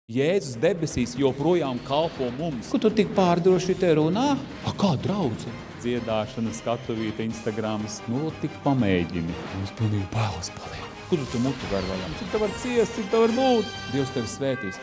Jēzus debesīs joprojām kalpo mums. Ko tu tik pārdroši te runā? Kā draudze? Dziedāšana, skatuvīte, Instagrams. Tik pamēģini. Mums pilnīgi bailes paliek. Kur tu mutu var vaļā? Cik tev var ciest, cik tev var būt? Dievs tevi svētīs.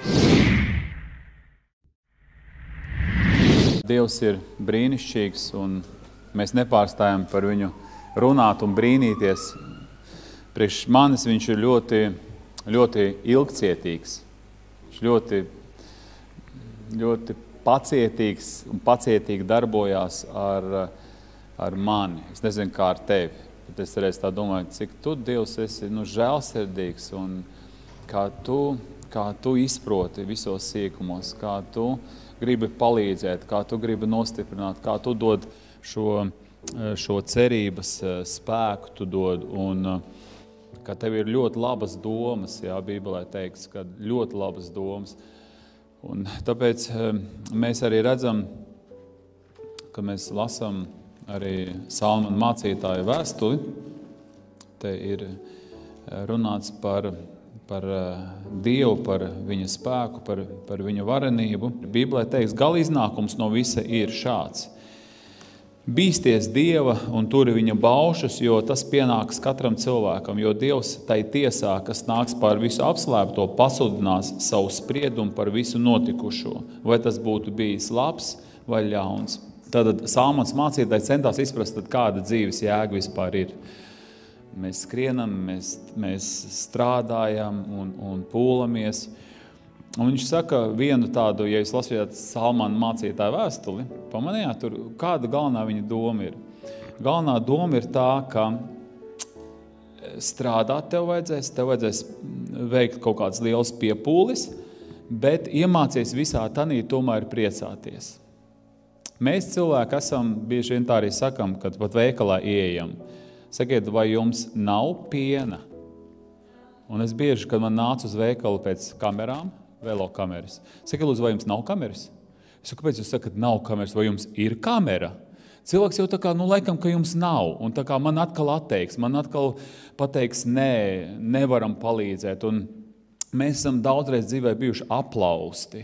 Dievs ir brīnišķīgs un mēs nepārstājam par viņu runāt un brīnīties. Priekš manis viņš ir ļoti ilgcietīgs. Viņš ļoti pacietīgs un pacietīgi darbojās ar mani. Es nezinu, kā ar tevi, bet es reiz tā domāju, cik tu, Dievs, esi žēlsirdīgs un kā tu izproti visos sīkumos, kā tu gribi palīdzēt, kā tu gribi nostiprināt, kā tu dod šo cerības spēku, tu dod un ka tev ir ļoti labas domas, Bībelē teikts, ka ļoti labas domas. Un tāpēc mēs arī redzam, ka mēs lasām arī Salmanu mācītāju vēstuli. Te ir runāts par Dievu, par viņa spēku, par viņa varenību. Bībelē teikts, gala iznākums no visa ir šāds. Bīsties Dieva un turi viņa baušus, jo tas pienāks katram cilvēkam, jo Dievs tai tiesā, kas nāks pār visu apslēpto, pasludinās savu spriedumu par visu notikušo, vai tas būtu bijis labs vai ļauns. Tātad Salmans mācītāji centās izprast, kāda dzīves jēga vispār ir. Mēs skrienam, mēs strādājam un pūlamies. Un viņš saka vienu tādu, ja jūs lasījāt Salmanu mācītāju vēstuli, pamanījāt tur, kāda galvenā viņa doma ir. Galvenā doma ir tā, ka strādāt tev vajadzēs veikt kaut kāds liels piepūlis, bet iemācies visā tanī tomēr priecāties. Mēs cilvēki esam, bieži vien tā arī sakam, kad pat veikalā ieejam. Sakiet, vai jums nav piena? Un es bieži, kad man nāc uz veikalu pēc kamerām, velo kameras. Sakiet, lūdzu, vai jums nav kameras? Es saku, kāpēc jūs sakat, nav kameras, vai jums ir kamera? Cilvēks jau tā kā, laikam, ka jums nav. Un tā kā man atkal atteiks, man atkal pateiks, nē, nevaram palīdzēt. Un mēs esam daudzreiz dzīvē bijuši aplausti.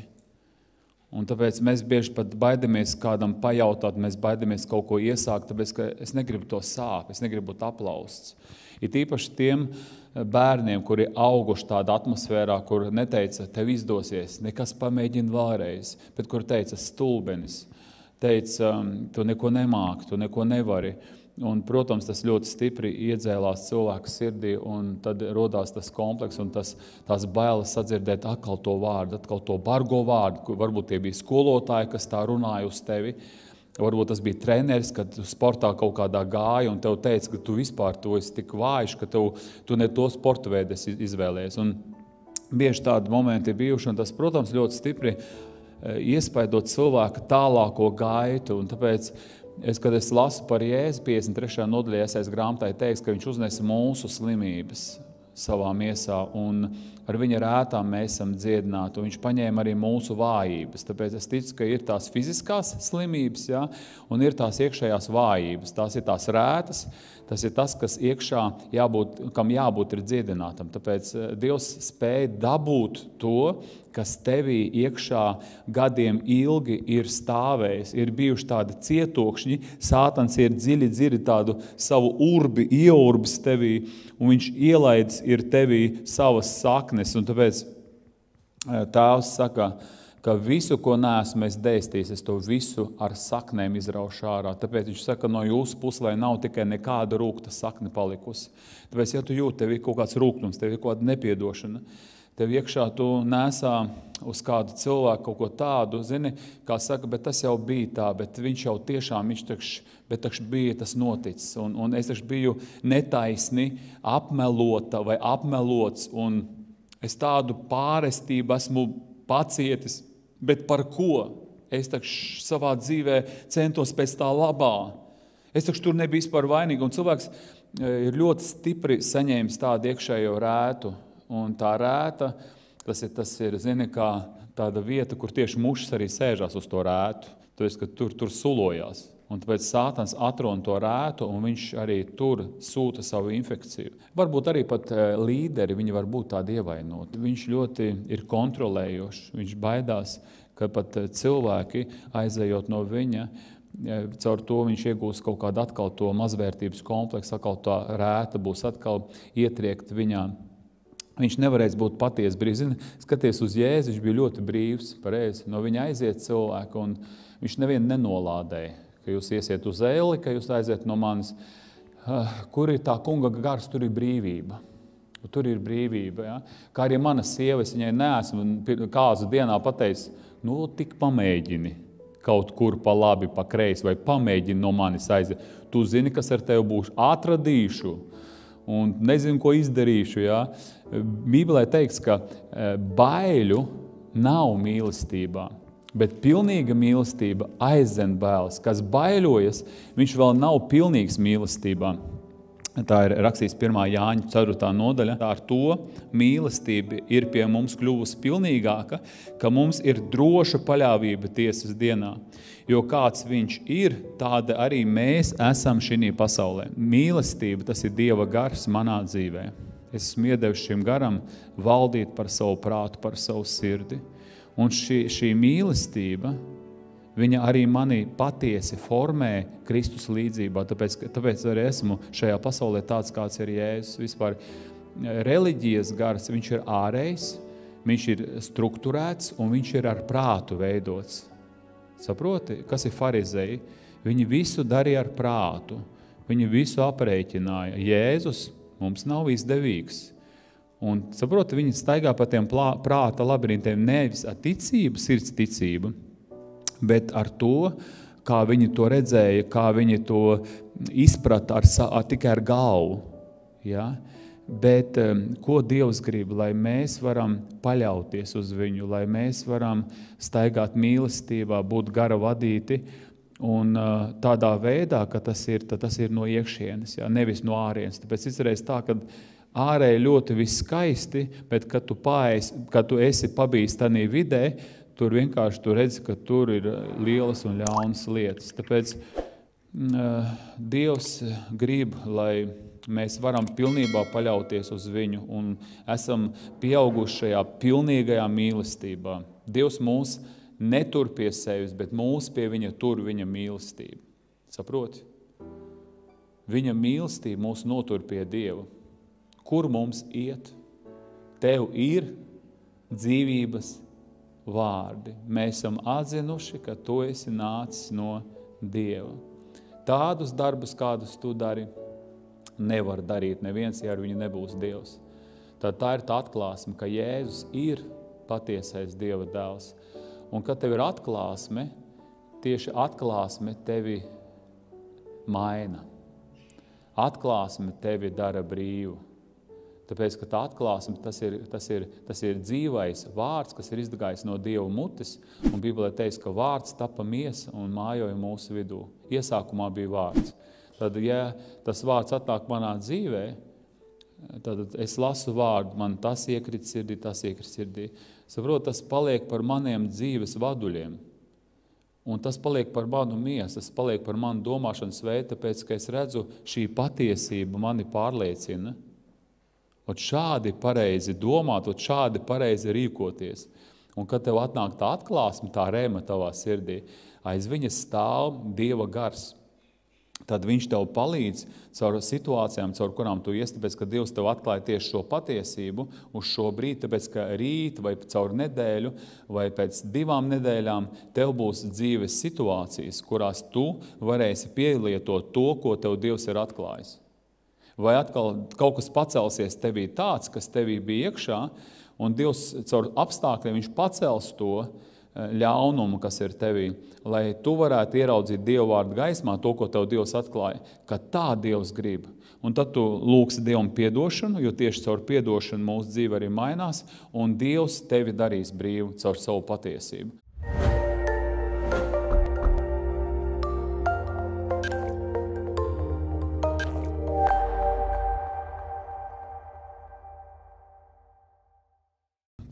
Un tāpēc mēs bieži pat baidamies kādam pajautāt, mēs baidamies kaut ko iesākt, tāpēc, ka es negribu to sāp, es negribu būt aplausts. Ir īpaši tiem bērniem, kuri auguši tādā atmosfērā, kur neteica, tev izdosies, nekas pamēģina vēlreiz, bet kur teica stulbenis, teica, tu neko nemāki, tu neko nevari. Un, protams, tas ļoti stipri iedzēlās cilvēka sirdī, un tad rodās tas kompleks un tās bailes sadzirdēt atkal to vārdu, atkal to bargo vārdu, varbūt tie bija skolotāji, kas tā runāja uz tevi. Varbūt tas bija treneris, kad tu sportā kaut kādā gāja un tev teica, ka tu vispār tu esi tik vājš, ka tu ne to sporta veidu esi izvēlējies. Un bieži tādi momenti ir bijuši, un tas, protams, ļoti stipri iespaidot cilvēka tālāko gaitu. Un tāpēc, kad es lasu par Jēzu 53. nodaļā Iesaijas grāmatā, teiks, ka viņš uznesa mūsu slimības savā miesā, un ar viņa rētām mēs esam dziedināti, un viņš paņēma arī mūsu vājības. Tāpēc es ticu, ka ir tās fiziskās slimības, un ir tās iekšējās vājības. Tās ir tās rētas, tas ir tas, kas iekšā kam jābūt ir dziedinātam. Tāpēc Dievs spēja dabūt to, kas tevī iekšā gadiem ilgi ir stāvējis, ir bijuši tādi cietokšņi, Sātans ir dziļi tādu savu urbi, ieurbis tevī, un viņš ielaidis ir tevī savas saknes, un tāpēc Tēvs saka, ka visu, ko neesmu es dēstījis, es to visu ar saknēm izraušu ārā. Tāpēc viņš saka, no jūsu puses, lai nav tikai nekāda rūkta sakne palikusi. Tāpēc, ja tu jūti, tev ir kaut kāds rūknums, tev ir kaut kāda nepiedošana, tev iekšā tu nesā uz kādu cilvēku kaut ko tādu, zini, kā saka, bet tas jau bija tā, bet viņš jau tiešām, bet bija tas noticis. Un es taču biju netaisni apmelota vai apmelots, un es tādu pārestību esmu pacietis, bet par ko? Es taču savā dzīvē centos pēc tā labā. Es taču tur nebiju par vainīgu, un cilvēks ir ļoti stipri saņēmis tādu iekšējo rētu. Un tā rēta, tas ir, zini, kā tāda vieta, kur tieši mušas arī sēžās uz to rētu. Tāpēc, ka tur sulojās. Un tāpēc Sātans atrod to rētu, un viņš arī tur sūta savu infekciju. Varbūt arī pat līderi, viņi var būt tādi ievainoti. Viņš ļoti ir kontrolējošs, viņš baidās, ka pat cilvēki aizejot no viņa, caur to viņš iegūs kaut kādu atkal to mazvērtības kompleksu, atkal tā rēta būs atkal ietriekt viņā. Viņš nevarēs būt patiesi brīvs. Skaties uz Jēzu, viņš bija ļoti brīvs, pareizi. No viņa aiziet cilvēku, un viņš nevienu nenolādēja, ka jūs iesiet uz elli, ka jūs aiziet no manis. Kur ir tā kunga gars, tur ir brīvība. Tur ir brīvība. Ja? Kā arī mana sieva, es viņai neesmu kāzu dienā pateicis, tik pamēģini kaut kur pa labi, pa kreisi, vai pamēģini no manis aiziet. Tu zini, kas ar tevi būs, atradīšu un nezinu, ko izdarīšu. Ja? Bībelē teikts, ka baiļu nav mīlestībā, bet pilnīga mīlestība aizdzen bailes. Kas baiļojas, viņš vēl nav pilnīgs mīlestībā. Tā ir rakstīts 1. Jāņa 4. nodaļa. Ar to mīlestība ir pie mums kļuvusi pilnīgāka, ka mums ir droša paļāvība tiesas dienā. Jo kāds viņš ir, tāda arī mēs esam šī pasaulē. Mīlestība, tas ir Dieva gars manā dzīvē. Es esmu iedevis šim garam valdīt par savu prātu, par savu sirdi. Un šī mīlestība, viņa arī mani patiesi formē Kristus līdzībā, tāpēc arī esmu šajā pasaulē tāds, kāds ir Jēzus. Vispār reliģijas gars, viņš ir ārējs, viņš ir strukturēts un viņš ir ar prātu veidots. Saproti, kas ir farizēji? Viņi visu darīja ar prātu, viņi visu aprēķināja. Jēzus mums nav izdevīgs. Un, saproti, viņi staigā pa tiem prāta labirintiem nevis ar ticību, sirds ticību, bet ar to, kā viņi to redzēja, kā viņi to izprata tikai ar galvu. Ja? Bet ko Dievs grib, lai mēs varam paļauties uz viņu, lai mēs varam staigāt mīlestībā, būt gara vadīti, un tādā veidā, ka tas ir no iekšienes, ja? Nevis no ārienes. Tāpēc izreiz tā, ka ārēji ļoti viss skaisti, bet kad tu esi pabijis tanī vidē, tur vienkārši tu redzi, ka tur ir lielas un ļaunas lietas. Tāpēc Dievs grib, lai mēs varam pilnībā paļauties uz viņu un esam pieauguši šajā pilnīgajā mīlestībā. Dievs mūs netur pie sevis, bet mūs pie viņa tur viņa mīlestība. Saproti? Viņa mīlestība mūs notur pie Dieva. Kur mums iet? Tev ir dzīvības vārdi. Mēs esam atzinuši, ka tu esi nācis no Dieva. Tādus darbus, kādus tu dari, nevar darīt neviens, ja ar viņu nebūs Dievs. Tad tā ir tā atklāsme, ka Jēzus ir patiesais Dieva dēls. Un kad tev ir atklāsme, tieši atklāsme tevi maina. Atklāsme tevi dara brīvu. Tāpēc, ka tā atklāsme, tas ir dzīvais vārds, kas ir izdegājis no Dieva mutes, un Bībelē teiks, ka vārds tapa miesa un mājoja mūsu vidū. Iesākumā bija vārds. Tad, ja tas vārds atnāk manā dzīvē, tad es lasu vārdu, man tas iekrit sirdī. Saprot, tas paliek par maniem dzīves vaduļiem. Un tas paliek par manu miesu, tas paliek par manu domāšanas veidu, tāpēc, ka es redzu, šī patiesība mani pārliecina. Un šādi pareizi domāt, un šādi pareizi rīkoties. Un kad tev atnāk tā atklāsme, tā rēma tavā sirdī, aiz viņa stāv Dieva gars. Tad viņš tev palīdz caur situācijām, caur kurām tu ies, tāpēc, ka Dievs tev atklāja tieši šo patiesību uz šo brīdi, tāpēc, ka rīt vai caur nedēļu vai pēc 2 nedēļām tev būs dzīves situācijas, kurās tu varēsi pielietot to, ko tev Dievs ir atklājis. Vai atkal kaut kas pacelsies tevī tāds, kas tevī bija iekšā, un Dievs caur apstākļiem viņš pacels to ļaunumu, kas ir tevī, lai tu varētu ieraudzīt Dieva vārdu gaismā to, ko tev Dievs atklāja, ka tā Dievs grib. Un tad tu lūgsi Dievam piedošanu, jo tieši caur piedošanu mūsu dzīve arī mainās, un Dievs tevi darīs brīvu caur savu patiesību.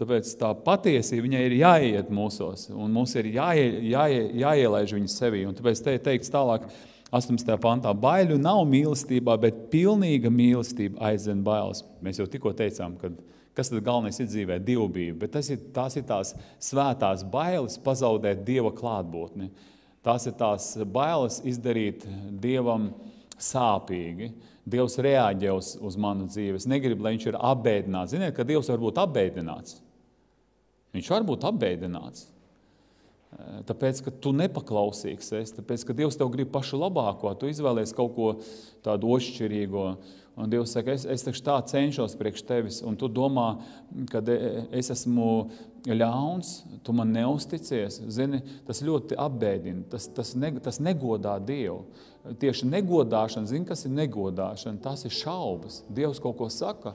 tāpēc tā patiesība viņai ir jāiet mūsos, un mums ir jāielaiž viņa sevī. Un tāpēc te teikts tālāk, 18. pantā, baiļu nav mīlestībā, bet pilnīga mīlestība aizdzen bailes. Mēs jau tikko teicām, ka kas tad galvenais ir dzīvē? Dievbijība, bet tās ir tās svētās bailes pazaudēt Dieva klātbūtni. Tās ir tās bailes izdarīt Dievam sāpīgi. Dievs reaģē uz manu dzīvi. Es negribu, lai viņš ir apbēdināts. Ziniet, ka Dievs var būt apbēdināts. Viņš var būt apbēdināts. Tāpēc, ka tu nepaklausīgs esi, tāpēc, ka Dievs tev grib pašu labāko, tu izvēlies kaut ko tādu ošķirīgo, un Dievs saka, es taču tā cenšos priekš tevis, un tu domā, kad es esmu ļauns, tu man neusticies, zini, tas ļoti apbēdina, tas negodā Dievu. Tieši negodāšana, zini, kas ir negodāšana, tas ir šaubas. Dievs kaut ko saka,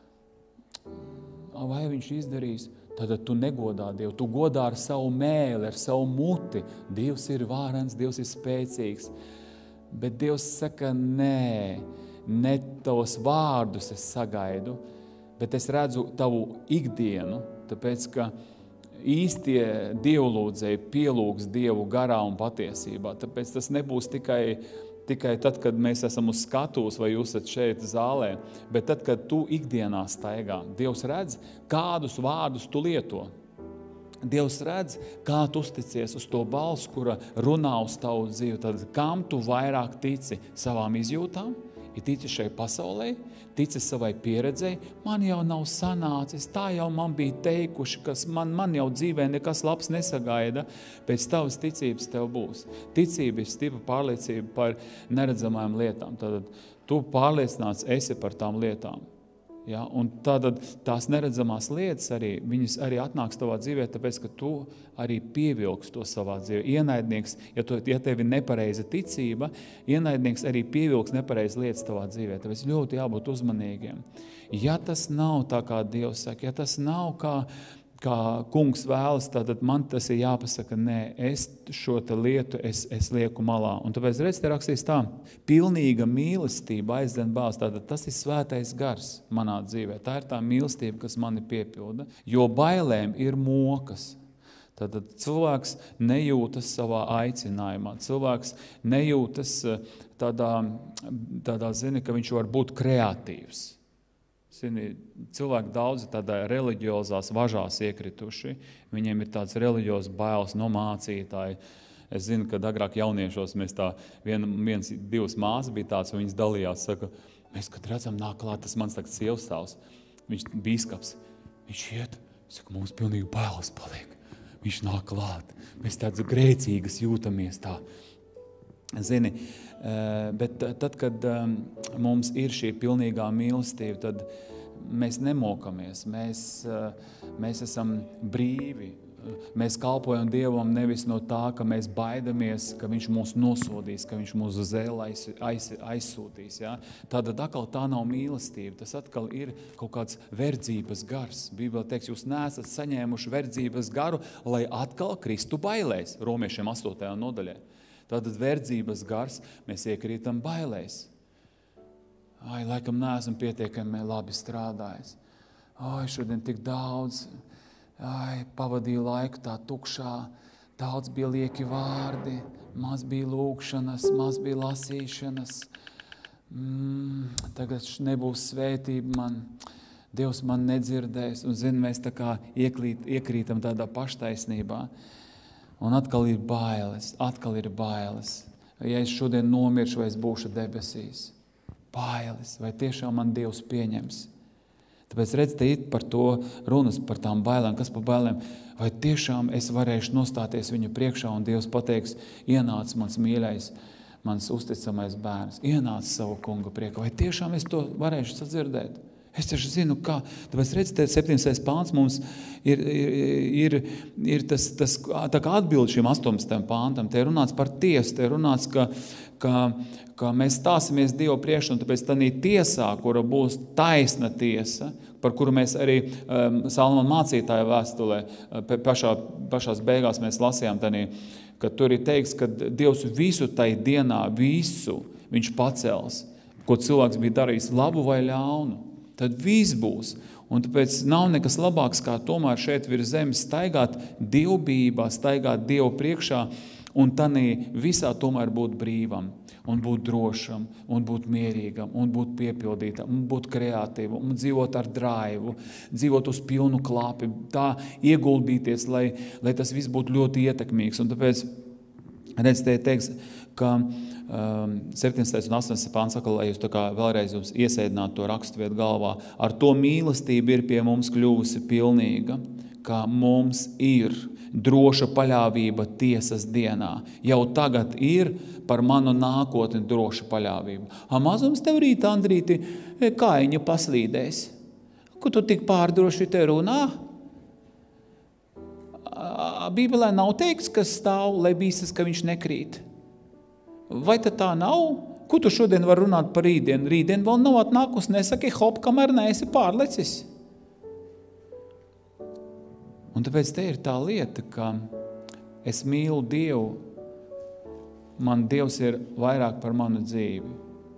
vai viņš izdarīs? Tad tu negodā Dievu, tu godā ar savu mēli, ar savu muti. Dievs ir vārens, Dievs ir spēcīgs. Bet Dievs saka, ne tavos vārdus es sagaidu, bet es redzu tavu ikdienu, tāpēc, ka īstie dievlūdzēji pielūgs Dievu garā un patiesībā. Tāpēc tas nebūs tikai tad, kad mēs esam uz skatuves vai jūs esat šeit zālē, bet tad, kad tu ikdienā staigā, Dievs redz, kādus vārdus tu lieto. Dievs redz, kā tu uzticies uz to balsu, kura runā uz tavu dzīvi. Tad kam tu vairāk tici? Savām izjūtām? Ir tici šai pasaulē? Tici savai pieredzei? Man jau nav sanācis, tā jau man bija teikuši, kas man jau dzīvē nekas labs nesagaida. Pēc tavas ticības tev būs. Ticība ir stipra pārliecība par neredzamajām lietām. Tad tu pārliecināts esi par tām lietām. Ja, un tātad tās neredzamās lietas viņas arī atnāks tavā dzīvē, tāpēc, ka tu arī pievilks to savā dzīvē. Ienaidnieks, ja tev ir nepareiza ticība, ienaidnieks arī pievilks nepareiza lietas tavā dzīvē. Tāpēc ļoti jābūt uzmanīgiem. Ja tas nav tā, kā Dievs saka, ja tas nav kā kungs vēlas, tad man tas ir jāpasaka, es šo lietu es lieku malā. Un tāpēc redz, te rakstīs tā, pilnīga mīlestība aizdzen bailes, tātad tas ir svētais gars manā dzīvē. Tā ir tā mīlestība, kas mani piepilda, jo bailēm ir mokas. Tātad cilvēks nejūtas savā aicinājumā, cilvēks nejūtas tādā zini, ka viņš var būt kreatīvs. Cilvēki daudzi tādā reliģiozās važās iekrituši, viņiem ir tāds reliģiozs bailes no mācītāji. Es zinu, ka agrāk jauniešos mēs divas māsas bija tāds, un viņas dalījās, saka, mēs, kad redzam nāk klāt, tas mans tāds sievstāvs, viņš bīskaps, viņš iet, saka, mums pilnīgi bailes paliek, viņš nāk klāt, mēs tāds grēcīgas jūtamies tā. Zini, bet tad, kad mums ir šī pilnīgā mīlestība, tad mēs nemokamies, mēs esam brīvi, mēs kalpojam Dievam nevis no tā, ka mēs baidamies, ka viņš mūs nosodīs, ka viņš mūs uz zēli aizsūtīs. Ja? Tātad atkal tā nav mīlestība, tas atkal ir kaut kāds verdzības gars. Bībele teiks, jūs neesat saņēmuši verdzības garu, lai atkal kristu bailēs, Romiešiem 8. nodaļē. Tātad verdzības gars, mēs iekrītam bailēs. Laikam neesam pietiekami labi strādājis. Šodien tik daudz, pavadīju laiku tā tukšā, daudz bija lieki vārdi, maz bija lūkšanas, maz bija lasīšanas. Tagad nebūs svētība man, Dievs man nedzirdēs, un mēs tā kā iekrītam tādā paštaisnībā. Un atkal ir bailes. Ja es šodien nomiršu, vai es būšu debesīs. Bailes, vai tiešām man Dievs pieņems. Tāpēc redz, te ir par to runas, par tām bailēm, kas par bailēm. Vai tiešām es varēšu nostāties viņu priekšā, un Dievs pateiks, ienāc mans mīļais, mans uzticamais bērns, ienāc savu kunga priekā. Vai tiešām es to varēšu sadzirdēt? Es taču zinu, kā. Tāpēc redz, 17. pāns mums ir tas tā kā atbild šim 18. pāntam. Te runāts par tiesu, te runāts, ka mēs stāsimies Dievu priekšā, un tāpēc tādā tiesā, kura būs taisna tiesa, par kuru mēs arī Salmona mācītāja vēstulē pašās beigās mēs lasījām tādā, ka tur ir teikts, ka Dievs visu tai dienā, visu viņš pacels, ko cilvēks bija darījis, labu vai ļaunu. tad viss būs. Un tāpēc nav nekas labāks, kā tomēr šeit virs zemes staigāt dievbijībā, staigāt Dievu priekšā un tanī visā tomēr būt brīvam un būt drošam, un būt mierīgam, un būt piepildītam, un būt kreatīvam, un dzīvot ar draivu, dzīvot uz pilnu klāpi, tā ieguldīties, lai tas viss būtu ļoti ietekmīgs. Un tāpēc, redz, te teiks, ka 17. un 18. pāns saka, lai jūs tā kā vēlreiz jums iesēdinātu to raksturvietu galvā, ar to mīlestība ir pie mums kļuvusi pilnīga, kā mums ir droša paļāvība tiesas dienā. Jau tagad ir par manu nākotni droša paļāvība. Mazums tev rīt, Andrīti, kājiņa paslīdēs. Ko tu tik pārdroši te runā? Bībelē nav teikts, ka stāv, lai bīstas, ka viņš nekrīt. Vai tad tā nav? Ko tu šodien var runāt par rītdienu? Rītdien vēl nav atnākus, nesaki hop, kamēr neesi pārlecis. Un tāpēc te ir tā lieta, ka es mīlu Dievu, man Dievs ir vairāk par manu dzīvi.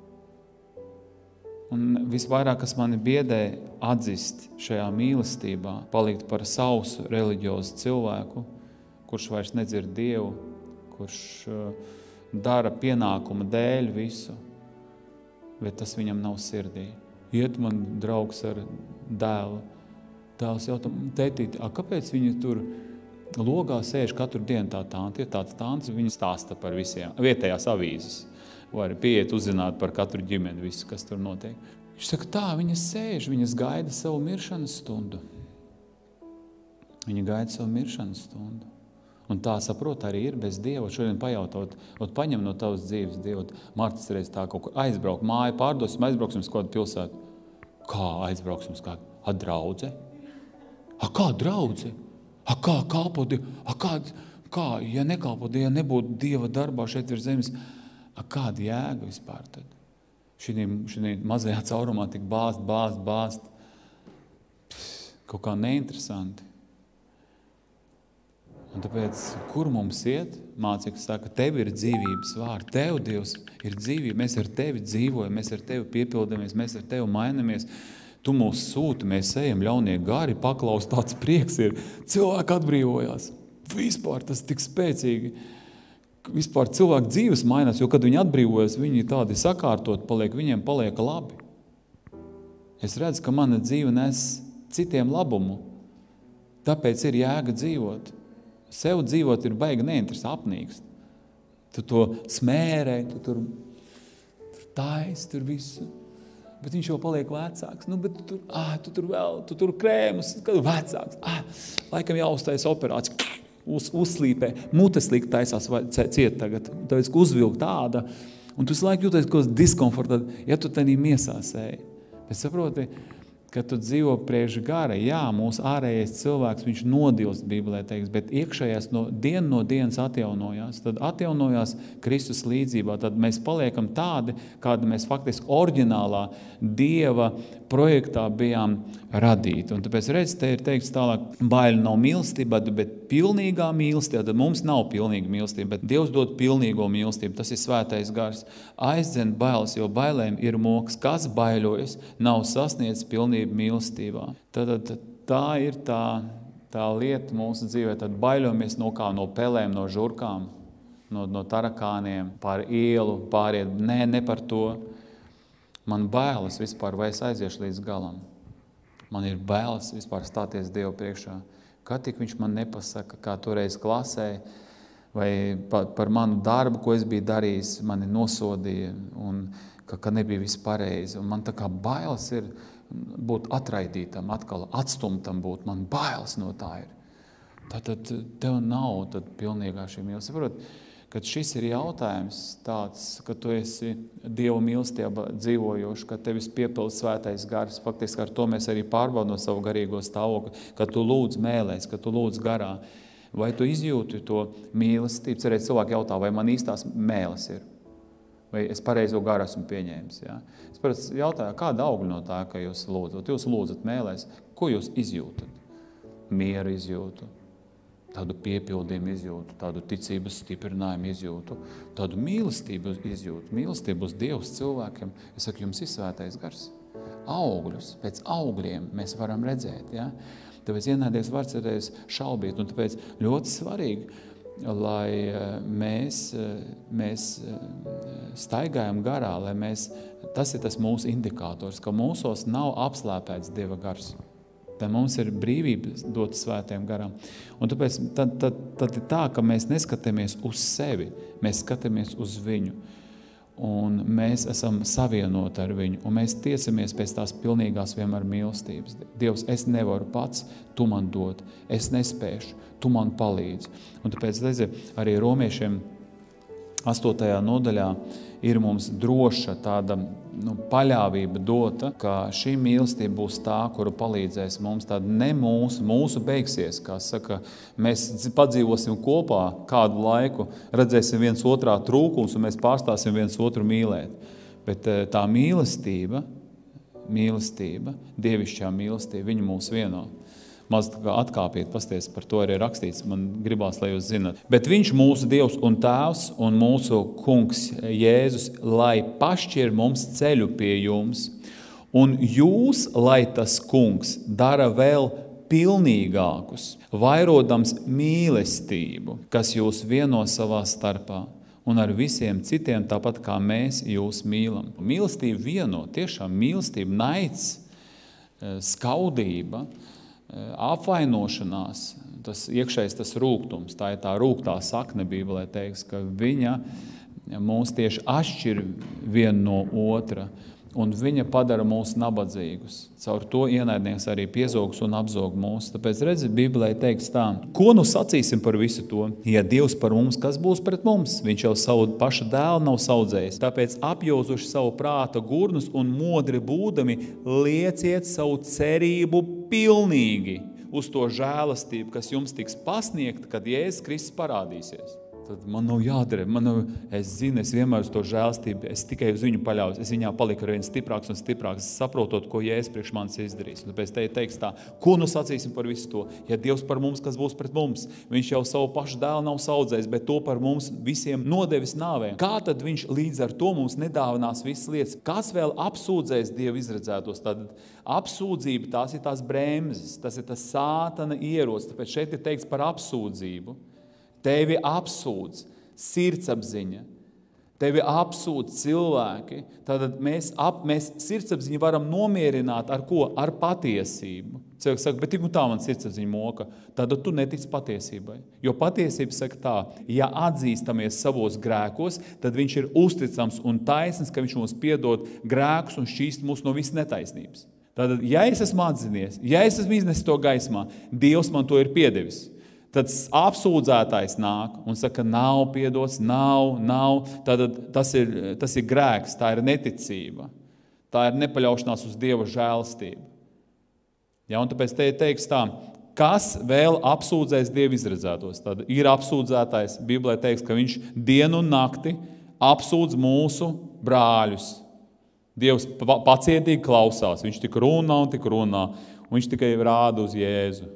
Un visvairāk, kas mani biedē atzist šajā mīlestībā, palikt par sausu reliģiozu cilvēku, kurš vairs nedzird Dievu, kurš dara pienākuma dēļ visu, bet tas viņam nav sirdī. Iet man draugs ar dēlu. Tēls jautā, tētīt, kāpēc viņi tur logā sēž katru dienu tā tanti? Ir tāds tants, viņi stāsta par visiem, vietējās avīzes. Vai arī pieiet uzzināt par katru ģimeni, visu, kas tur notiek. Viņš saka, tā, viņas sēž, viņas gaida savu miršanas stundu. Viņa gaida savu miršanas stundu. Un tā, saprot, arī ir bez Dieva. Šodien pajautot, paņem no tavas dzīves Dievu. Martis reiz tā kaut kur aizbrauk, māju pārdosim, aizbrauksim uz kādu pilsētu. Kā aizbrauksim uz kādu? Draudze? Kā draudze? Kā kalpot Dievu? Kā, ja nekalpot Dievu, ja nebūtu Dieva darbā šeit virs zemes, kāda jēga vispār tad? Šī mazajā caurumā tik bāzt. Kaut kā neinteresanti. Un tāpēc, kur mums iet? Mācekļi saka, tev ir dzīvības vārdi, tev, Dievs, ir dzīvība, mēs ar tevi dzīvojam, mēs ar tevi piepildamies, mēs ar tevi mainamies. Tu mūs sūti, mēs ejam ļaunie gari, paklaus, tāds prieks ir. Cilvēki atbrīvojās. Vispār tas tik spēcīgi. Vispār cilvēku dzīves mainās, jo kad viņi atbrīvojas, viņi tādi sakārtot paliek, viņiem paliek labi. Es redzu, ka mana dzīve nes citiem labumu. Tāpēc ir jēga dzīvot. Sev dzīvot ir baigi neinteresē, apnīkst. Tu to smērē, tu tur taisi, tur visu. Bet viņš jau paliek vecāks. Bet tu tur krēmus, kad vecāks. Laikam jāuztais operācija. Uzslīpē. Mutes likt taisās ciet tagad. Tāpēc, ka uzvilk tāda. Un tu laiku jūties kaut diskomfortā, ja tu tenī miesās ej. Bet saproti, ka tu dzīvo priekš gara. Jā, mūsu ārējais cilvēks, viņš nodilst, Bībelē teiks, bet iekšējās no dienas atjaunojās. Tad atjaunojās Kristus līdzībā. Tad mēs paliekam tādi, kādi mēs faktiski oriģinālā Dieva projektā bijām radīti. Un tāpēc redz, te ir teikts tālāk, baili nav mīlestība, bet pilnīgā mīlestība. Tad mums nav pilnīga mīlestība, bet Dievs dod pilnīgo mīlestību. Tas ir svētais gars. Aizdzen bailes, jo bailēm ir moks. Kas baiļojas, nav sasniedz pilnību mīlestībā. Tad tā ir tā lieta mūsu dzīvē. Tad baiļojamies no kā? No pelēm, no žurkām, no tarakāniem, pār ielu, pāriet. Ne par to. Man bailes vispār, vai es aiziešu līdz galam. Man ir bailes vispār stāties Dievu priekšā. Kā tik viņš man nepasaka, kā toreiz klasē, vai par manu darbu, ko es biju darījis, mani nosodīja, un ka nebija viss pareizi. Un man tā kā bailes ir būt atraidītam, atkal atstumtam būt. Man bailes no tā ir. Tātad tev nav tad pilnīgā šī mīlestība. Kad šis ir jautājums tāds, ka tu esi Dievu mīlestība dzīvojoši, ka tevis piepilda svētais gars, faktiski ar to mēs arī pārbaudām savu garīgo stāvokli, ka tu lūdz mēlēs, ka tu lūdz garā. Vai tu izjūti to mīlestību? Cerēt, cilvēki jautā, vai man īstās mēles ir? Vai es pareizo garu esmu pieņēmis? Ja? Es parasti jautāju, kāda augļa no tā, ka jūs lūdzat? Jūs lūdzat mēlēs, ko jūs izjūtat? Mieru izjūtu. Tādu piepildījumu izjūtu, tādu ticības stiprinājumu izjūtu, tādu mīlestību izjūtu, mīlestību uz Dievs cilvēkiem. Es saku, jums ir svētais gars. Augļus, pēc augļiem mēs varam redzēt. Ja? Tāpēc ienaidnieks var cerēs šaubīt, un tāpēc ļoti svarīgi, lai mēs staigājam garā, tas ir tas mūsu indikators, ka mūsos nav apslēpēts Dieva gars. Tad mums ir brīvība dota svētajam garam. Un tāpēc tad ir tā, ka mēs neskatāmies uz sevi, mēs skatāmies uz viņu. Un mēs esam savienoti ar viņu, un mēs tiecamies pēc tās pilnīgās vienmēr mīlestības. Dievs, es nevaru pats, tu man dod, es nespēšu, tu man palīdzi. Un tāpēc, arī romiešiem 8. nodaļā ir mums droša tāda paļāvība dota, ka šī mīlestība būs tā, kura palīdzēs mums, tāda ne mūsu beigsies, kā saka, mēs padzīvosim kopā kādu laiku, redzēsim viens otrā trūkums un mēs pārstāsim viens otru mīlēt. Bet tā mīlestība, dievišķā mīlestība, viņa mūs vieno. Maz atkāpiet, pasties, par to arī rakstīts, man gribās, lai jūs zināt. Bet viņš mūsu Dievs un Tēvs un mūsu kungs Jēzus, lai pašķir mums ceļu pie jums, un jūs, lai tas kungs dara vēl pilnīgākus, vairodams mīlestību, kas jūs vieno savā starpā, un ar visiem citiem tāpat kā mēs jūs mīlam. Mīlestība vieno, tiešām mīlestība, naids, skaudība, apvainošanās, tas iekšējais tas rūgtums, tā ir tā rūgtā sakne Bībelē teiks, ka viņa mūs tieši atšķir vienu no otra, un viņa padara mūs nabadzīgus. Caur to ienaidnieks arī piezogs un apzog mūs. Tāpēc redzi, Bībelē teiks tā, ko nu sacīsim par visu to? Ja Dievs par mums, kas būs pret mums? Viņš jau savu paša dēlu nav saudzējis. Tāpēc apjozuši savu prāta gurnus un modri būdami, lieciet savu cerību pilnīgi uz to žēlastību, kas jums tiks pasniegta, kad Jēzus Kristus parādīsies. Tad man nav jādara, es zinu, es vienmēr uz to žēlastību, es tikai uz viņu paļaujos, es viņā paliku ar vien stiprāks un stiprāks, saprotot, ko Jēzus priekš manis izdarīs. Un tāpēc teiks tā, ko nu sacīsim par visu to? Ja Dievs par mums, kas būs pret mums? Viņš jau savu pašu dēlu nav saudzējis, bet to par mums visiem nodevis nāvē. Kā tad viņš līdz ar to mums nedāvinās visas lietas? Kas vēl apsūdzēs Dievu izredzētos? Tad apsūdzība, tās ir tās bremzes, tas ir tas sātana ierocis. Tāpēc šeit ir teikts par apsūdzību. Tevi apsūdz sirdsapziņa, tevi apsūdz cilvēki. Tātad mēs sirdsapziņu varam nomierināt ar ko? Ar patiesību. Cilvēks saka, bet tā man sirdsapziņa moka. Tad tu netici patiesībai. Jo patiesība saka tā, ja atzīstamies savos grēkos, tad viņš ir uzticams un taisns, ka viņš mums piedod grēkus un šķīst mūs no visas netaisnības. Tātad, ja es esmu atzinies, ja es esmu iznesis to gaismā, Dievs man to ir piedevis. Tad apsūdzētājs nāk un saka, nav piedots, nav. Tad tas ir grēks, tā ir neticība. Tā ir nepaļaušanās uz Dieva žēlastību. Ja, un tāpēc teiks tā, kas vēl apsūdzēs Dievu izredzētos? Tad ir apsūdzētājs, Bībelē teiks, ka viņš dienu un nakti apsūdz mūsu brāļus. Dievs pacietīgi klausās, viņš tik runā, un viņš tikai rāda uz Jēzu.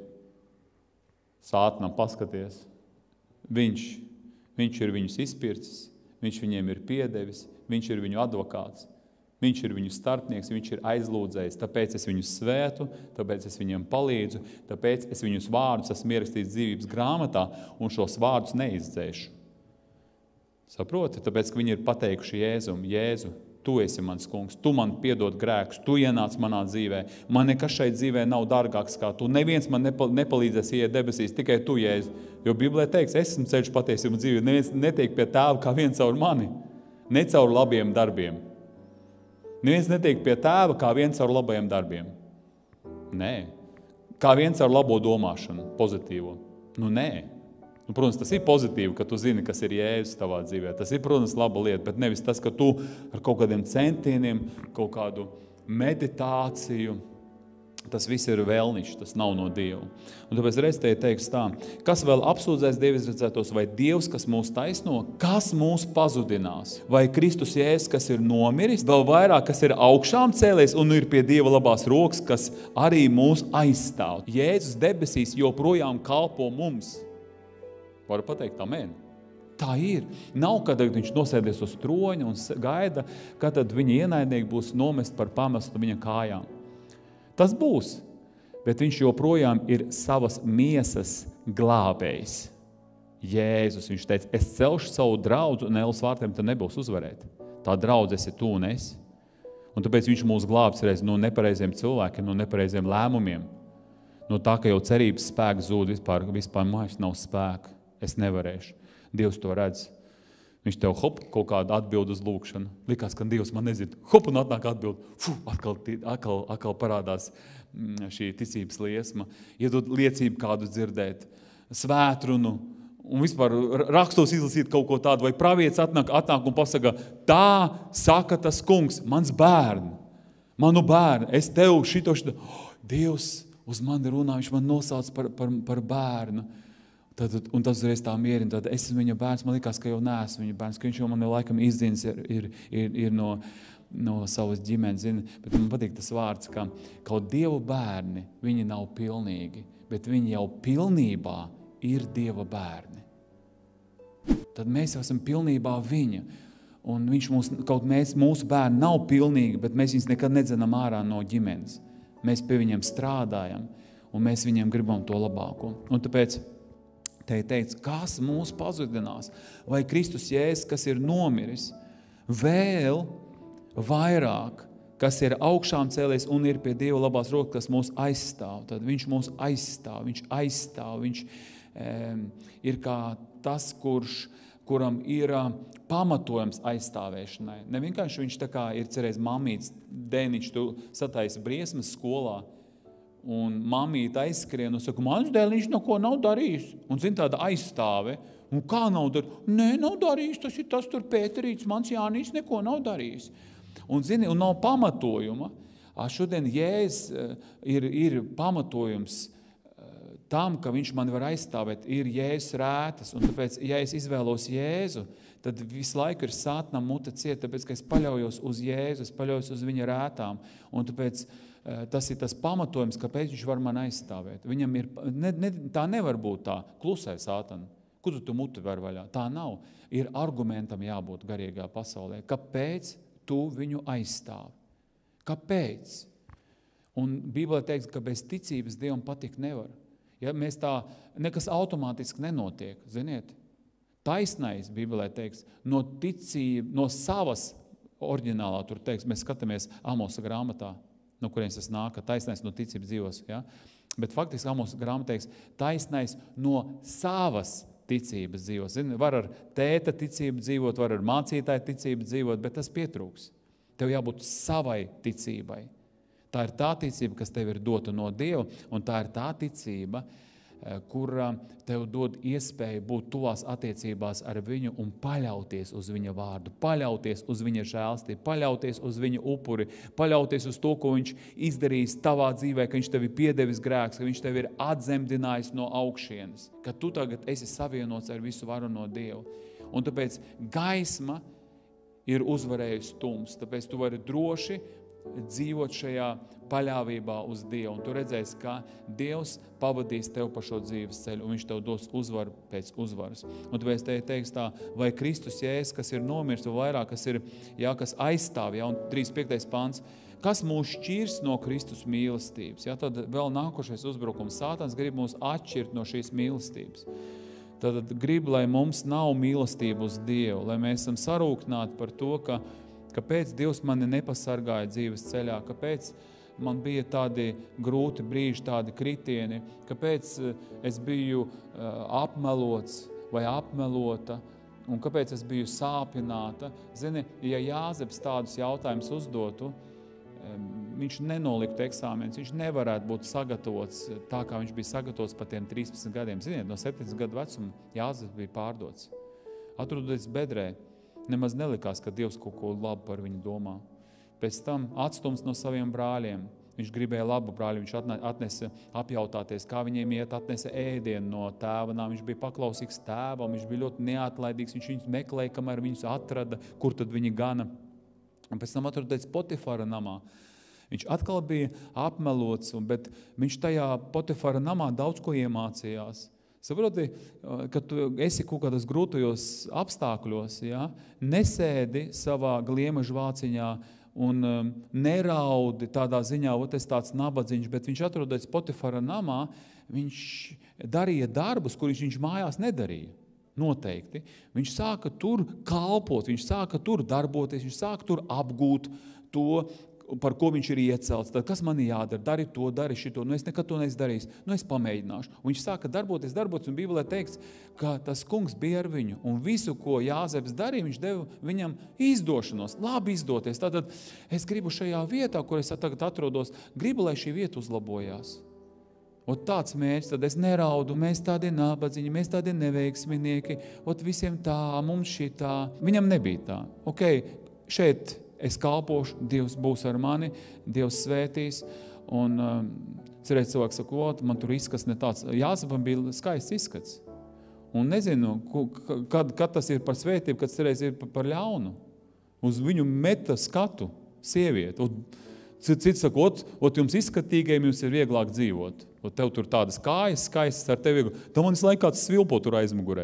Sātanam paskaties, viņš ir viņus izpircis, viņš viņiem ir piedevis, viņš ir viņu advokāts, viņš ir viņu starpnieks, viņš ir aizlūdzējis, tāpēc es viņus svētu, tāpēc es viņiem palīdzu, tāpēc es viņus vārdus esmu ierakstīts dzīvības grāmatā un šos vārdus neizdzēšu. Saproti? Tāpēc, ka viņi ir pateikuši Jēzum, Jēzu, tu esi mans kungs, tu man piedod grēkus, tu ienāc manā dzīvē. Man nekas šeit dzīvē nav dārgāks kā tu. Neviens man nepalīdzēs ieiet debesīs, tikai tu, Jēzu. Jo Bībelē teiks, es esmu ceļš, patiesība un dzīve. Neviens netiek pie tēva kā viens caur mani, ne caur labiem darbiem. Neviens netiek pie tēva kā viens caur labajiem darbiem. Nē. Kā viens caur labo domāšanu, pozitīvo. Nē. Protams, tas ir pozitīvi, ka tu zini, kas ir Jēzus tavā dzīvē. Tas ir, protams, laba lieta, bet nevis tas, ka tu ar kaut kādiem centieniem, kaut kādu meditāciju, tas viss ir vēlnišs, tas nav no Dieva. Un tāpēc reiz te teiks tā, kas vēl apsūdzēs Dievu izredzētos, vai Dievs, kas mūs taisno, kas mūs pazudinās? Vai Kristus Jēzus, kas ir nomiris, vēl vairāk, kas ir augšām cēlies un ir pie Dieva labās rokas, kas arī mūs aizstāv. Jēzus debesīs joprojām kalpo mums. Varu pateikt amen. Tā ir. Nav, kad viņš nosēdies uz troņa un gaida, kad tad viņa ienaidnieki būs nomest par pamestu viņa kājām. Tas būs, bet viņš joprojām ir savas miesas glābējs. Jēzus, viņš teica, es celšu savu draudzu un ēlas vārtiem tad nebūs uzvarēt. Tā draudze esi tu un es. Un tāpēc viņš mūs glābs reiz no nepareiziem cilvēkiem, no nepareiziem lēmumiem. No tā, ka jau cerības spēks zūd, vispār mājas nav spēka. Es nevarēšu. Dievs to redz. Viņš tev kaut kādu atbildu uz lūkšanu. Likās, ka Dievs man nezina. Un atnāk atbildi. Atkal parādās šī ticības liesma. Iedod liecību kādu dzirdēt. Svētrunu. Un vispār rakstos izlasīt kaut ko tādu. Vai pravietis atnāk un pasaka, tā saka tas kungs, manu bērnu. Es tev šito. Dievs uz mani runā, viņš man nosauc par bērnu. Un tas uzreiz tā mierina, tad es esmu viņa bērns, man likās, ka jau neesmu viņa bērns, ka viņš jau man laikam izdzīns ir no savas ģimenes, zina. Bet man patīk tas vārds, ka kaut Dieva bērni, viņi nav pilnīgi, bet viņi jau pilnībā ir Dieva bērni. Tad mēs jau esam pilnībā viņa, un mūsu bērni nav pilnīgi, bet mēs viņus nekad nedzenam ārā no ģimenes. Mēs pie viņiem strādājam, un mēs viņiem gribam to labāko. Un tāpēc te teica, kas mūs pazudinās, vai Kristus Jēzus, kas ir nomiris, vēl vairāk, kas ir augšām cēlies un ir pie Dieva labās rokas, kas mūs aizstāv. Tad viņš mūs aizstāv, viņš ir kā tas, kuram ir pamatojums aizstāvēšanai. Ne vienkārši viņš tā kā ir cerējis mamīts, dēniņš, tu sataisi briesmas skolā, un mamīte aizskrien un saka, mans dēliņš neko nav darījis. Un zin tāda aizstāve, un kā nav darījis? Nē, nav darījis, tas ir tas tur Pēterīts, mans Jānis neko nav darījis. Un zini, un nav pamatojuma. Šodien Jēzus ir pamatojums tam, ka viņš mani var aizstāvēt, ir Jēzus rētas. Un tāpēc, ja es izvēlos Jēzu, tad visu laiku ir sātnam muta cieta, tāpēc, ka es paļaujos uz Jēzu, es paļaujos uz viņa rētām. Un tāpēc tas ir tas pamatojums, kāpēc viņš var man aizstāvēt. Viņam ir, tā nevar būt tā, klusai sātana. Kur tu muti var vaļā? Tā nav. Ir argumentam jābūt garīgā pasaulē. Kāpēc tu viņu aizstāvi? Kāpēc? Un Bībelē teiks, ka bez ticības Dievam patikt nevar. Ja mēs tā, nekas automātiski nenotiek, ziniet. Taisnais, Bībelē teiks, no ticība, no savas oriģinālā, tur teiks, mēs skatāmies Amosa grāmatā, no kurienes tas nāk, ka taisnais no ticības dzīvos. Ja? Bet faktiski Amosa grāmatā teiks, taisnais no savas ticības dzīvos. Zini, var ar tēta ticību dzīvot, var ar mācītāju ticību dzīvot, bet tas pietrūks. Tev jābūt savai ticībai. Tā ir tā ticība, kas tev ir dota no Dieva, un tā ir tā ticība, kura tev dod iespēju būt tuvās attiecībās ar viņu un paļauties uz viņa vārdu, paļauties uz viņa žēlstību, paļauties uz viņa upuri, paļauties uz to, ko viņš izdarījis tavā dzīvē, ka viņš tevi piedevis grēks, ka viņš tevi ir atzemdinājis no augšienes, ka tu tagad esi savienots ar visu varu no Dieva. Un tāpēc gaisma ir uzvarējusi tums, tāpēc tu vari droši dzīvot šajā paļāvībā uz Dievu. Un tu redzēsi, kā Dievs pavadīs tev pa šo dzīves ceļu, un viņš tev dos uzvaru pēc uzvaras. Un tāpēc te teiks tā, vai Kristus Jēzus, kas ir nomirs, vai vairāk, kas aizstāv, un 35. pants, kas mūs šķirs no Kristus mīlestības. Tad vēl nākošais uzbrukums. Sātans grib mūs atšķirt no šīs mīlestības. Tad grib, lai mums nav mīlestība uz Dievu, lai mēs esam sarūktināti par to, kāpēc Dievs mani nepasargāja dzīves ceļā, kāpēc man bija tādi grūti brīži, tādi kritieni, kāpēc es biju apmelots vai apmelota, un kāpēc es biju sāpināta. Zini, ja Jāzeps tādus jautājumus uzdotu, viņš nenoliktu eksāmenus, viņš nevarētu būt sagatavots tā, kā viņš bija sagatavots pa tiem 13 gadiem. Ziniet, no 17 gadu vecuma Jāzeps bija pārdots. Atrodoties bedrē, nemaz nelikās, ka Dievs kaut ko labu par viņu domā. Pēc tam atstums no saviem brāļiem. Viņš gribēja labu brāļu, viņš atnesa apjautāties, kā viņiem iet, atnesa ēdienu no tēva. Viņš bija paklausīgs tēvam, viņš bija ļoti neatlaidīgs, viņš viņus meklēja, kamēr viņus atrada, kur tad viņi gana. Un pēc tam atrodoties Potifara namā. Viņš atkal bija apmelots, bet viņš tajā Potifara namā daudz ko iemācījās. Saproti, ka tu esi kaut kādos grūtajos apstākļos, ja? Nesēdi savā gliemežu vāciņā un neraudi tādā ziņā, es tāds nabadziņš, bet viņš atrodas Potifara namā, viņš darīja darbus, kurus viņš mājās nedarīja. Noteikti. Viņš sāka tur kalpot, viņš sāka tur darboties, viņš sāka tur apgūt to, par ko viņš ir iecelts. Tad, kas man jādara? Dari to, dari šito. Es nekad to neizdarīšu. Es pamēģināšu. Un viņš sāka darboties, un Bībelē teikts, ka tas kungs bija ar viņu. Un visu, ko Jāzeps darīja, viņš deva viņam izdošanos, labi izdoties. Tātad es gribu šajā vietā, kur es tagad atrodos, gribu, lai šī vieta uzlabojās. Tāds mērķis, tad es neraudu, mēs tādi nabadziņi, mēs tādi neveiksminieki, visiem tā, mums šitā. Viņam nebija tā. Šeit es kalpošu, Dievs būs ar mani, Dievs svētīs, un cerēt cilvēks saka, man tur izskats ne tāds. Jāzepam bija skaists izskats. Un nezinu, kad tas ir par svētību, kad cerēs ir par ļaunu. Uz viņu meta skatu sievieti. Cits saka, jums izskatīgajiem jums ir vieglāk dzīvot. Tev tur tādas kājas skaistas ar tevi. Tev man visu laiku kāds svilpo tur aizmugurē.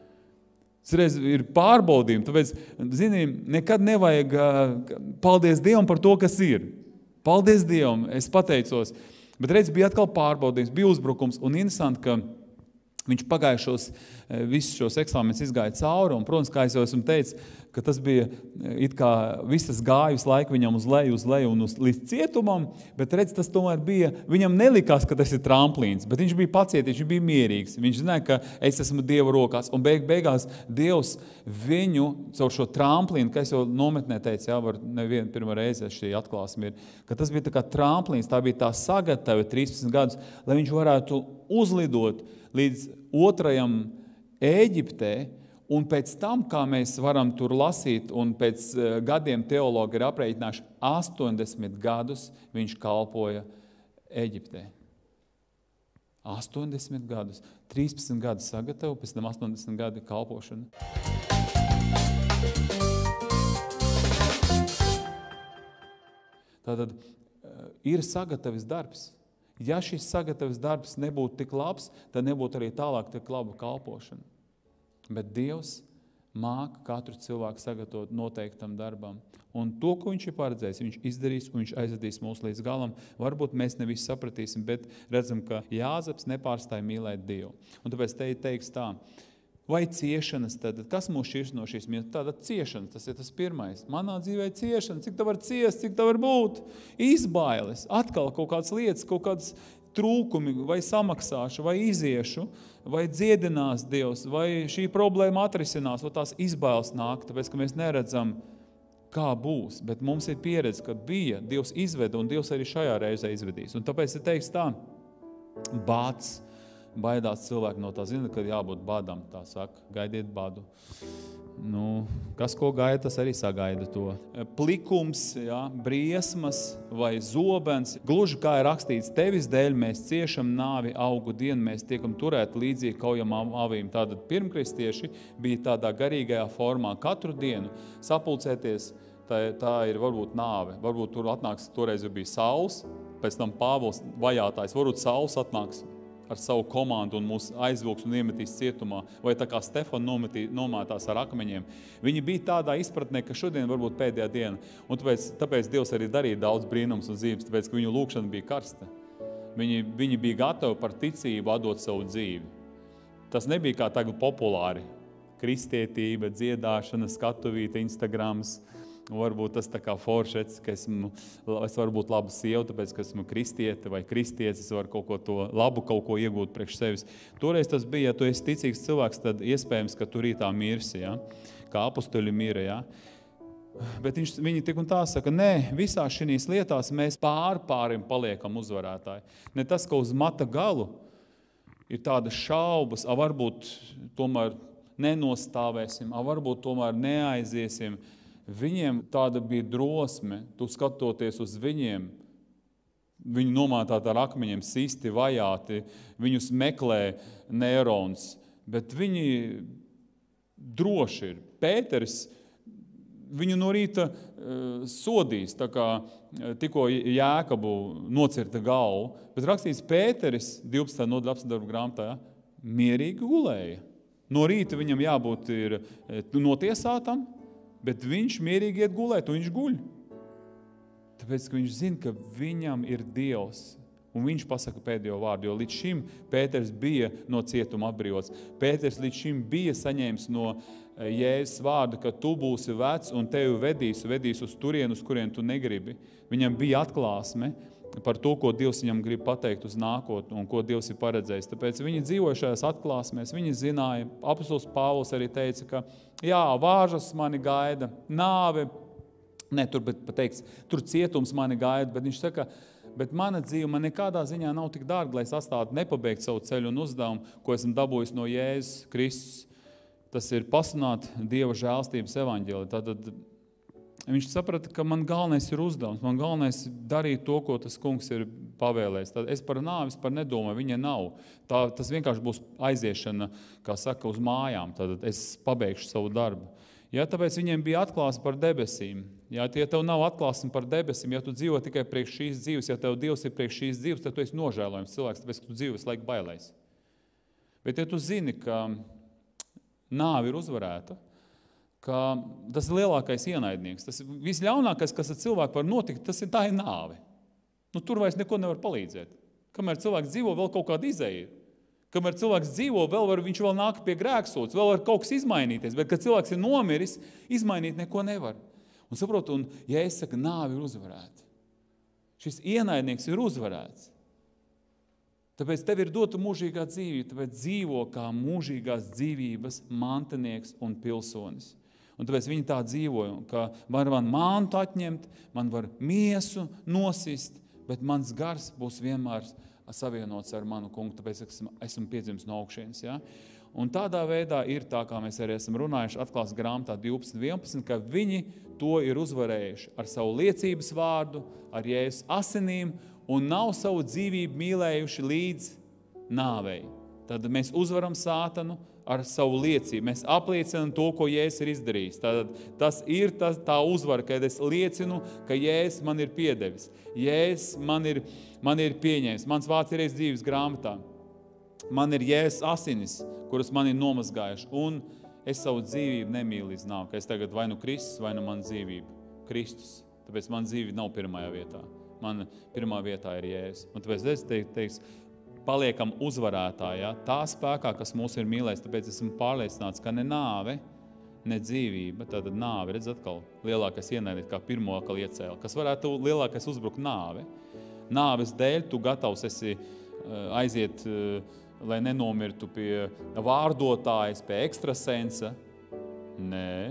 Reiz ir pārbaudījumi, tāpēc, nekad nevajag paldies Dievam par to, kas ir. Paldies Dievam, es pateicos. Bet reiz bija atkal pārbaudījums, bija uzbrukums, un interesanti, ka viņš pagājušos visus šos eksāmenus izgāja cauri, un, protams, kā es jau esmu teicis, ka tas bija it kā visas gājus laiku viņam uz leju un līdz cietumam, bet redz, tas tomēr bija, viņam nelikās, ka tas ir tramplīns, bet viņš bija pacietīgs, viņš bija mierīgs, viņš zināja, ka es esmu Dieva rokās, un beigās Dievs viņu caur šo tramplīnu, ka es jau nometnē teicu, var nevienu pirmā reize šī atklāsme ir, ka tas bija tā kā tramplīns, tā bija tā sagatava 13 gadus, lai viņš varētu uzlidot līdz 2. Ēģiptē, un pēc tam, kā mēs varam tur lasīt, un pēc gadiem teologi ir aprēķinājuši, 80 gadus viņš kalpoja Ēģiptē. 80 gadus. 13 gadus sagatavo, pēc tam 80 gadi kalpošana. Tātad ir sagatavis darbs. Ja šis sagatavis darbs nebūtu tik labs, tad nebūtu arī tālāk tik laba kalpošana. Bet Dievs māk katru cilvēku sagatavot noteiktam darbam. Un to, ko viņš ir paredzējis, viņš izdarīs un viņš aizvedīs mūs līdz galam. Varbūt mēs ne visu sapratīsim, bet redzam, ka Jāzeps nepārstāja mīlēt Dievu. Un tāpēc te teiks tā, vai ciešanas tad, kas mūs šķirs no šīs mīlestības? Tāda ciešanas, tas ir tas pirmais. Manā dzīvē ciešana, cik tā var ciest, cik tā var būt? Izbailes, atkal kaut kādas lietas, kaut kādas trūkumi, vai samaksāšu, vai iziešu, vai dziedinās Dievs, vai šī problēma atrisinās, vai tās izbailes nāk, tāpēc, ka mēs neredzam, kā būs, bet mums ir pieredze, ka bija, Dievs izveda, un Dievs arī šajā reizē izvedīs. Un tāpēc ir teiks tā, bāds, baidās cilvēki no tā, zina, kad jābūt badam, tā saka, gaidiet badu. Kas ko gaida, tas arī sagaida to. Plikums, briesmas vai zobens, gluži kā ir rakstīts, tevis dēļ mēs ciešam nāvi, augu dienu mēs tiekam turēt līdzīgi kaujamām avīm. Tātad pirmkristieši bija tādā garīgajā formā katru dienu sapulcēties, tā ir varbūt nāve, varbūt tur atnāks, toreiz jau bija Sauls, pēc tam Pāvils vajātājs, varbūt Sauls atnāks ar savu komandu un mūs aizvilks un iemetīs cietumā, vai tā kā Stefan nomātās ar akmeņiem. Viņi bija tādā izpratnē, ka šodien varbūt pēdējā diena, un tāpēc Dievs arī darīja daudz brīnums un zīmes, tāpēc, ka viņu lūkšana bija karsta. Viņi bija gatavi par ticību atdot savu dzīvi. Tas nebija kā tagad populāri. Kristietība, dziedāšana, skatuvīte, Instagrams, varbūt tas tā kā foršets, ka es varu būt laba sieva, tāpēc, ka esmu kristiete vai kristietis, es varu kaut ko iegūt priekš sevis. Toreiz tas bija, ja tu esi ticīgs cilvēks, tad iespējams, ka tu rītā mirsi, kā apustuļi mira, Bet viņi tik un tā saka, nē, visās šīs lietās mēs pārim paliekam uzvarētāji. Ne tas, ka uz mata galu ir tādas šaubas, varbūt tomēr nenostāvēsim, varbūt tomēr neaiziesim. Viņiem tāda bija drosme, tu skatoties uz viņiem, viņu nomātāt ar akmeņiem, sisti, vajāti, viņus meklē neirons, bet viņi droši ir. Pēteris viņu no rīta sodīs, tā kā tikko Jēkabu nocirta galvu, bet rakstīts Pēteris, 12. nodaļa apsadarbu grāmatā, mierīgi gulēja. No rīta viņam jābūt ir notiesātam, bet viņš mierīgi iet gulēt, un viņš guļ. Tāpēc, ka viņš zina, ka viņam ir Dievs. Un viņš pasaka pēdējo vārdu, jo līdz šim Pēters bija no cietuma atbrīvots. Pēters līdz šim bija saņēmis no Jēzus vārdu, ka tu būsi vecs un tevi vedīs uz turienu, uz kurien tu negribi. Viņam bija atklāsme par to, ko Dievs viņam grib pateikt uz nākotni un ko Dievs ir paredzējis. Tāpēc viņi dzīvoja šajās atklāsmēs, viņi zināja, apostols Pāvils arī teica, ka jā, vāžas mani gaida, nāve, tur cietums mani gaida, bet viņš saka, bet mana dzīve man nekādā ziņā nav tik dārga, lai es atstātu nepabeigt savu ceļu un uzdevumu, ko esmu dabūjis no Jēzus Kristus. Tas ir pasludināt Dieva žēlstības evaņģēliju. Tātad viņš saprata, ka man galvenais ir uzdevums, man galvenais ir darīt to, ko tas kungs ir pavēlējis. Tad es par nāvi par nedomāju, viņa nav. Tas vienkārši būs aiziešana, kā saka, uz mājām. Tad es pabeigšu savu darbu. Ja, tāpēc viņiem bija atklāsme par debesīm. Ja tev nav atklāsme par debesīm, ja tu dzīvo tikai priekš šīs dzīves, ja tev Dievs ir priekš šīs dzīves, tad tu esi nožēlojams cilvēks, tāpēc, ka tu dzīvo visu laiku bailēs. Bet ja tu zini, ka nāve ir uzvarēta, ka tas ir lielākais ienaidnieks, tas ir visļaunākais, kas ar cilvēku var notikt, tā ir nāve. Tur vairs neko nevar palīdzēt. Kamēr cilvēks dzīvo, vēl kaut kāda izeja ir. Kamēr cilvēks dzīvo, viņš vēl nāk pie grēksūdzes, vēl var kaut kas izmainīties, bet, kad cilvēks ir nomiris, izmainīt neko nevar. Un saprotu, ja es saku, nāve ir uzvarēta, šis ienaidnieks ir uzvarēts, tāpēc tev ir dota mūžīgā dzīvība, tāpēc dzīvo kā mūžīgās dzīvības mantinieks un pilsonis. Un tāpēc viņi tā dzīvoja, ka var man mantu atņemt, man var miesu nosist, bet mans gars būs vienmēr savienots ar manu kungu, tāpēc esmu piedzimis no augšienes. Ja? Un tādā veidā ir tā, kā mēs arī esam runājuši atklāsmes grāmatā 12.11, ka viņi to ir uzvarējuši ar savu liecības vārdu, ar Jēzus asinīm un nav savu dzīvību mīlējuši līdz nāvei. Tad mēs uzvaram sātanu ar savu liecību. Mēs apliecinām to, ko Jēzus ir izdarījis. Tad tas ir tā uzvara, kad es liecinu, ka Jēzus man ir piedevis. Jēzus man ir pieņēmis. Mans vārds ir dzīves grāmatā. Man ir Jēzus asinis, kuras man ir nomazgājuši. Un es savu dzīvību nemīlu līdz nāvu, ka es tagad vai nu Kristus, vai nu man dzīvību. Kristus. Tāpēc man dzīvība nav pirmajā vietā. Man pirmā vietā ir Jēzus. Un tāpēc es teiks, paliekam uzvarētāji, ja? Tā spēkā, kas mūs ir mīlējis, tāpēc esmu pārliecināts, ka ne nāve, ne dzīvība, tātad nāve, redz atkal, lielākais ienaidnieks, kā pirmo atkal iecēla, kas varētu lielākais uzbrukt nāve. Nāves dēļ tu gatavs esi aiziet, lai nenomirtu pie vārdotājas, pie ekstrasensa. Nē,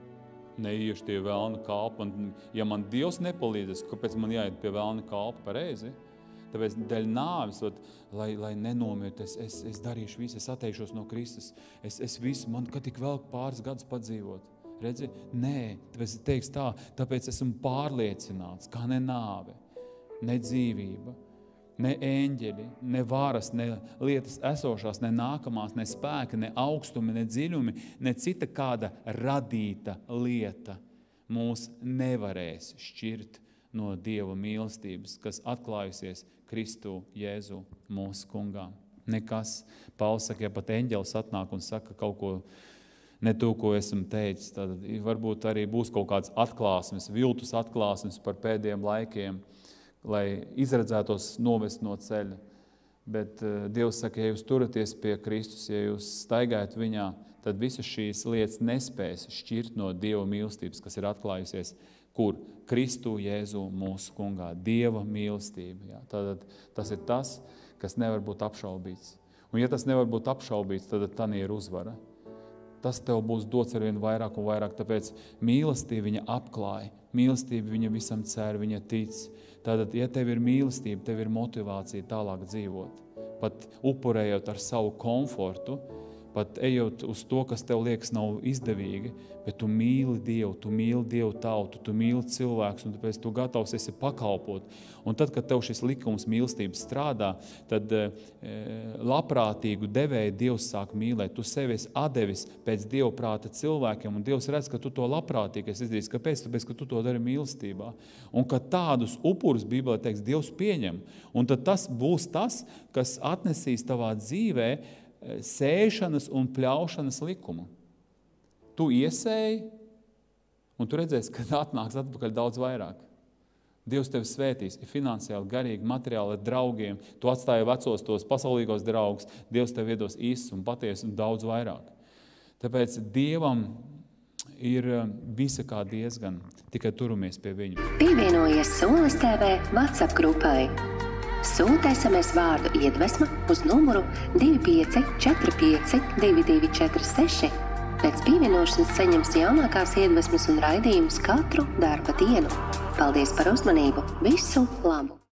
neiešu tie velna kalpi. Ja man Dievs nepalīdzēs, kāpēc man jāiet pie velna kalpa pareizi? Tāpēc dēļ nāvis, lai nenomirtu, es darīšu visu, es atteikšos no Kristus. Es visu, man kad tik vēl pāris gadus padzīvot. Redzi? Nē, tāpēc teiks tā, tāpēc esmu pārliecināts, kā ne nāve, ne dzīvība, ne eņģeļi, ne varas, ne lietas esošās, ne nākamās, ne spēki, ne augstumi, ne dziļumi, ne cita kāda radīta lieta mūs nevarēs šķirt no Dieva mīlestības, kas atklājusies Kristu Jēzu mūsu kungā. Nekas. Pauls saka, ja pat eņģelis atnāk un saka kaut ko, ne to, ko esam teicis, tad varbūt arī būs kaut kāds atklāsmes, viltus atklāsmes par pēdējiem laikiem, lai izredzētos novest no ceļa. Bet Dievs saka, ja jūs turaties pie Kristus, ja jūs staigājat viņā, tad visas šīs lietas nespēs šķirt no Dieva mīlestības, kas ir atklājusies kur? Kristu Jēzu mūsu kungā. Dieva mīlestība. Jā. Tad tas ir tas, kas nevar būt apšaubīts. Un ja tas nevar būt apšaubīts, tad tā ir uzvara. Tas tev būs dots arvien vairāk un vairāk, tāpēc mīlestība viņa apklāja. Mīlestība viņa visam cer, viņa tic. Tātad, ja tev ir mīlestība, tev ir motivācija tālāk dzīvot. Pat upurējot ar savu komfortu, pat ejot uz to, kas tev liekas nav izdevīgi, bet tu mīli Dievu tautu, tu mīli cilvēkus, un tāpēc tu gatavs esi pakalpot. Un tad, kad tev šis likums mīlestības strādā, tad labprātīgu devēju Dievs sāk mīlēt. Tu sevi esi atdevis pēc Dieva prāta cilvēkiem, un Dievs redz, ka tu to labprātīgi esi izdarījis. Kāpēc? Tāpēc, ka tu to dari mīlestībā. Un ka tādus upurus Bībelē teiks, Dievs pieņem. Un tad tas būs tas, kas atnesīs tavā dzīvē sēšanas un pļaušanas likumu. Tu iesēji, un tu redzēsi, ka atnāks atpakaļ daudz vairāk. Dievs tevi svētīs, ir finansiāli, garīgi, materiāli, ar draugiem. Tu atstāji vecos tos pasaulīgos draugus. Dievs tev iedos īsts un patiesi un daudz vairāk. Tāpēc Dievam ir visa kā diezgan, tikai turamies pie viņu. Pievienojies Solis TV WhatsApp grupai. Sūti SMS vārdu iedvesma uz numuru 2545 2246. Pēc pievienošanas saņems jaunākās iedvesmas un raidījumus katru darba dienu. Paldies par uzmanību! Visu labu!